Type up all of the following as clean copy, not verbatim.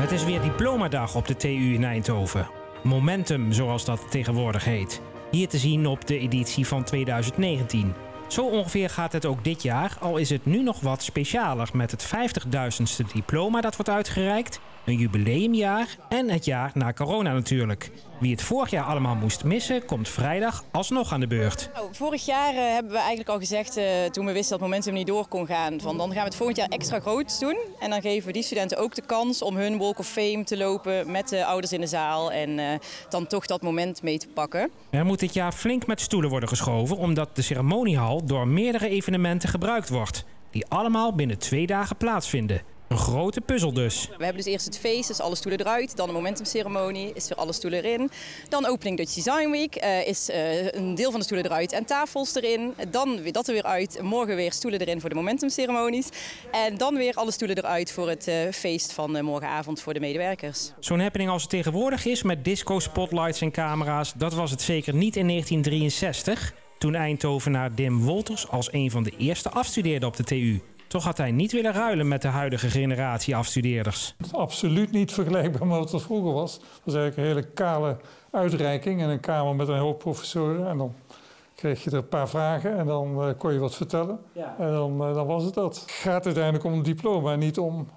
Het is weer diplomadag op de TU in Eindhoven. Momentum, zoals dat tegenwoordig heet. Hier te zien op de editie van 2019. Zo ongeveer gaat het ook dit jaar, al is het nu nog wat specialer met het 50.000ste diploma dat wordt uitgereikt, een jubileumjaar en het jaar na corona natuurlijk. Wie het vorig jaar allemaal moest missen, komt vrijdag alsnog aan de beurt. Vorig jaar hebben we eigenlijk al gezegd, toen we wisten dat Momentum niet door kon gaan, van dan gaan we het volgend jaar extra groot doen. En dan geven we die studenten ook de kans om hun Walk of Fame te lopen met de ouders in de zaal en dan toch dat moment mee te pakken. Er moet dit jaar flink met stoelen worden geschoven, omdat de ceremoniehal door meerdere evenementen gebruikt wordt, die allemaal binnen 2 dagen plaatsvinden. Een grote puzzel dus. We hebben dus eerst het feest, dus alle stoelen eruit. Dan de momentumceremonie, is weer alle stoelen erin. Dan opening Dutch Design Week, is een deel van de stoelen eruit en tafels erin. Dan weer dat er weer uit. Morgen weer stoelen erin voor de momentumceremonies. En dan weer alle stoelen eruit voor het feest van morgenavond voor de medewerkers. Zo'n happening als het tegenwoordig is met disco, spotlights en camera's, dat was het zeker niet in 1963. Toen Eindhovenaar Dim Wolters als een van de eerste afstudeerde op de TU. Toch had hij niet willen ruilen met de huidige generatie afstudeerders. Absoluut niet vergelijkbaar met wat het vroeger was. Het was eigenlijk een hele kale uitreiking in een kamer met een hoop professoren. En dan kreeg je er een paar vragen en dan kon je wat vertellen. Ja. En dan was het dat. Het gaat uiteindelijk om een diploma en niet om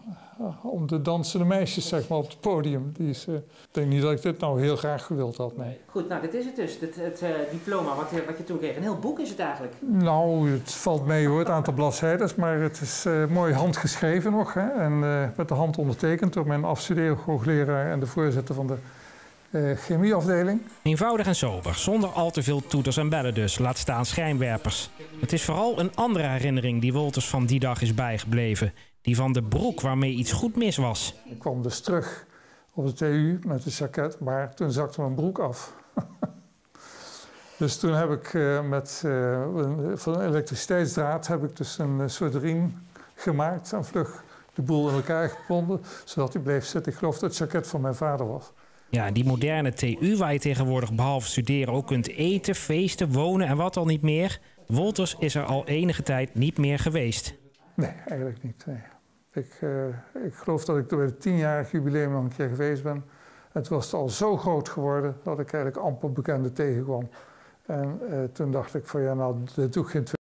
de dansende meisjes zeg maar, op het podium. Ik denk niet dat ik dit nou heel graag gewild had. Nee. Goed, nou dit is het dus. Het diploma wat je toen kreeg. Een heel boek is het eigenlijk. Nou, het valt mee hoor, het aantal bladzijden. Maar het is mooi handgeschreven nog. Hè? En met de hand ondertekend door mijn afstudeerhoogleraar en de voorzitter van de chemieafdeling. Eenvoudig en sober, zonder al te veel toeters en bellen dus, laat staan schijnwerpers. Het is vooral een andere herinnering die Wolters van die dag is bijgebleven. Die van de broek waarmee iets goed mis was. Ik kwam dus terug op de TU met een jacket, maar toen zakte mijn broek af. Dus toen heb ik van een elektriciteitsdraad heb ik dus een soort riem gemaakt en vlug de boel in elkaar gebonden, zodat hij bleef zitten. Ik geloof dat het jacket van mijn vader was. Ja, die moderne TU waar je tegenwoordig behalve studeren ook kunt eten, feesten, wonen en wat al niet meer. Wolters is er al enige tijd niet meer geweest. Nee, eigenlijk niet. Nee. Ik geloof dat ik bij het 10-jarig jubileum nog een keer geweest ben. Het was al zo groot geworden dat ik eigenlijk amper bekenden tegenkwam. En toen dacht ik van ja, nou, dit doe ik geen